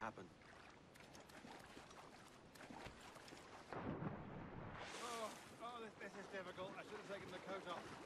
happened? This is difficult. I should have taken the coat off.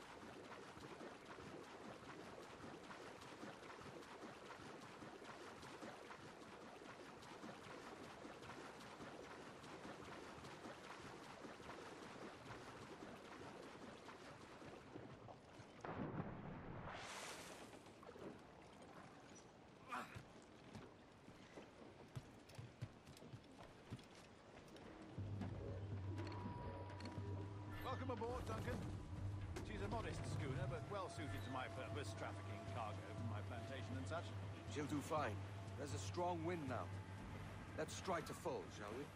Welcome aboard, Duncan. She's a modest schooner, but well-suited to my purpose, trafficking cargo from my plantation and such. She'll do fine. There's a strong wind now. Let's strike to full, shall we?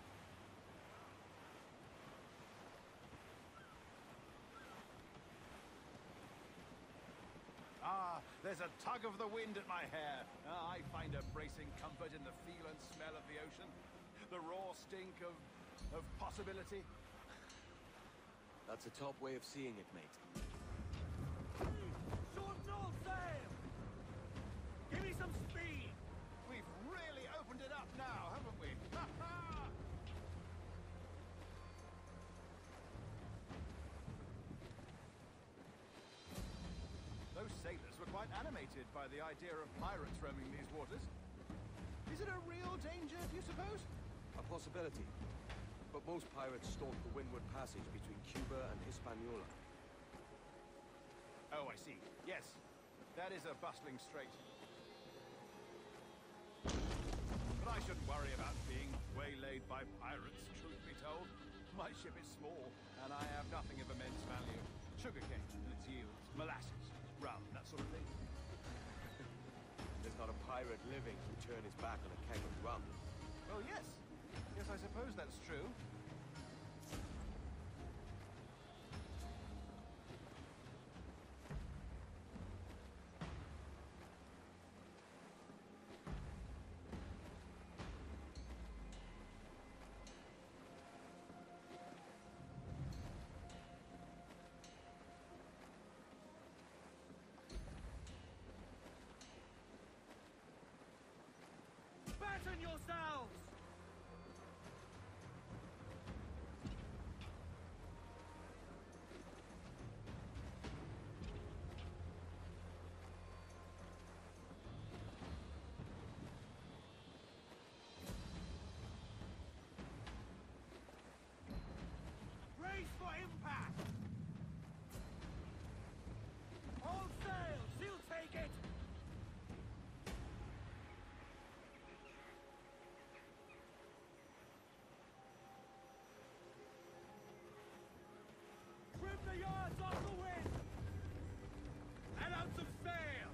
Ah, there's a tug of the wind at my hair. I find a bracing comfort in the feel and smell of the ocean. The raw stink of possibility. That's a top way of seeing it, mate. Short all sail! Give me some speed! We've really opened it up now, haven't we? Ha ha! Those sailors were quite animated by the idea of pirates roaming these waters. Is it a real danger, do you suppose? A possibility. But most pirates stalk the windward passage between Cuba and Hispaniola. Oh, I see. Yes. That is a bustling strait. But I shouldn't worry about being waylaid by pirates, truth be told. My ship is small, and I have nothing of immense value. Sugarcane and its yields, molasses, rum, that sort of thing. There's not a pirate living who'd turn his back on a keg of rum. Oh, yes. Yes, I suppose that's true. Batten yourselves! Brace for impact! All sail! She'll take it! Trim the yards off the wind! And out to sail!